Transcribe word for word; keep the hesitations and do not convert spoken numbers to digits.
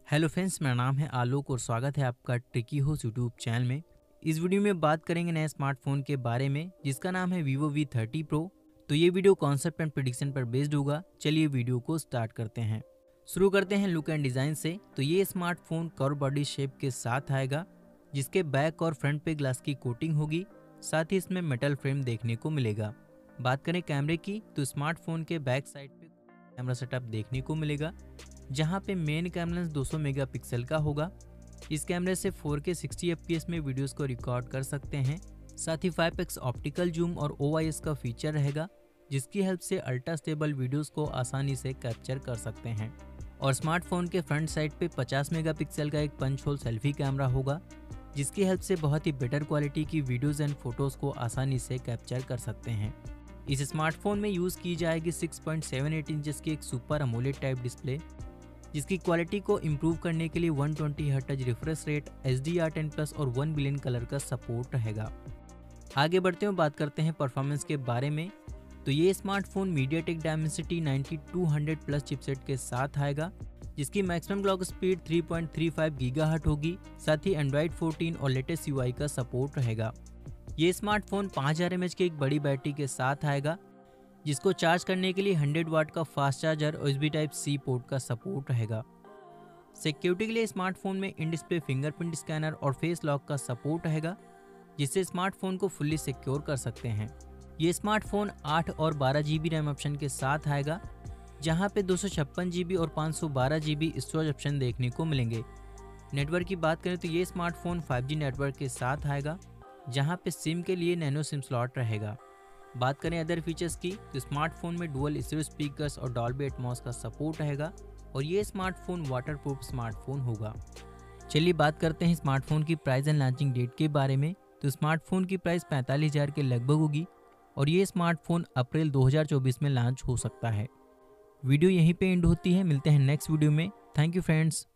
Hello friends, मेरा नाम है आलोक और स्वागत है आपका ट्रिकी हो यूट्यूब चैनल में। इस वीडियो में बात करेंगे नए स्मार्टफोन के बारे में जिसका नाम है वीवो वी थर्टी प्रो। तो ये वीडियो कॉन्सेप्ट एंड प्रेडिक्शन पर बेस्ड होगा। चलिए वीडियो को स्टार्ट करते हैं। शुरू करते हैं लुक एंड डिज़ाइन से। तो ये स्मार्टफोन कर्व बॉडी शेप के साथ आएगा जिसके बैक और फ्रंट पे ग्लास की कोटिंग होगी। साथ ही इसमें मेटल फ्रेम देखने को मिलेगा। बात करें कैमरे की तो स्मार्टफोन के बैक साइड पे कैमरा सेटअप देखने को मिलेगा जहां पे मेन कैमरा लेंस दो सौ मेगापिक्सल का होगा। इस कैमरे से four K sixty F P S में वीडियोस को रिकॉर्ड कर सकते हैं। साथ ही फाइव एक्स ऑप्टिकल जूम और ओ आई एस का फीचर रहेगा जिसकी हेल्प से अल्ट्रा स्टेबल वीडियोस को आसानी से कैप्चर कर सकते हैं। और स्मार्टफोन के फ्रंट साइड पे पचास मेगापिक्सल का एक पंच होल सेल्फी कैमरा होगा जिसकी हेल्प से बहुत ही बेटर क्वालिटी की वीडियोस एंड फोटोज़ को आसानी से कैप्चर कर सकते हैं। इस स्मार्टफोन में यूज़ की जाएगी six point seven eight inches की एक सुपर अमोलेड टाइप डिस्प्ले जिसकी क्वालिटी को इम्प्रूव करने के लिए one twenty hertz refresh rate, H D R ten plus और वन बिलियन कलर का सपोर्ट रहेगा। आगे बढ़ते हुए बात करते हैं परफॉर्मेंस के बारे में। तो ये smartphone MediaTek Dimensity ninety two hundred plus chipset के साथ आएगा जिसकी maximum clock speed three point three five gigahertz होगी। साथ ही एंड्रॉइड फोर्टीन और लेटेस्ट यू आई का सपोर्ट रहेगा। ये स्मार्टफोन पाँच हज़ार एम एच की एक बड़ी बैटरी के साथ आएगा जिसको चार्ज करने के लिए हंड्रेड वाट का फास्ट चार्जर और यूएसबी टाइप सी पोर्ट का सपोर्ट रहेगा। सिक्योरिटी के लिए स्मार्टफोन में इन डिस्प्ले फिंगरप्रिंट स्कैनर और फेस लॉक का सपोर्ट रहेगा जिससे स्मार्टफोन को फुल्ली सिक्योर कर सकते हैं। ये स्मार्टफोन आठ और बारह जी बी रैम ऑप्शन के साथ आएगा जहां पे दो सौ छप्पन जी बी और पाँच सौ बारह जी बी स्टोरेज ऑप्शन देखने को मिलेंगे। नेटवर्क की बात करें तो ये स्मार्टफोन फाइव जी नेटवर्क के साथ आएगा जहाँ पे सिम के लिए नैनो सिम स्लॉट रहेगा। बात करें अदर फीचर्स की तो स्मार्टफोन में डुअल स्टीरियो स्पीकर्स और डॉल्बी एटमॉस का सपोर्ट रहेगा और ये स्मार्टफोन वाटरप्रूफ स्मार्टफोन होगा। चलिए बात करते हैं स्मार्टफोन की प्राइस एंड लॉन्चिंग डेट के बारे में। तो स्मार्टफोन की प्राइस पैंतालीस हज़ार के लगभग होगी और ये स्मार्टफोन अप्रैल दो हज़ार चौबीस में लॉन्च हो सकता है। वीडियो यहीं पे एंड होती है। मिलते हैं नेक्स्ट वीडियो में। Thank you friends.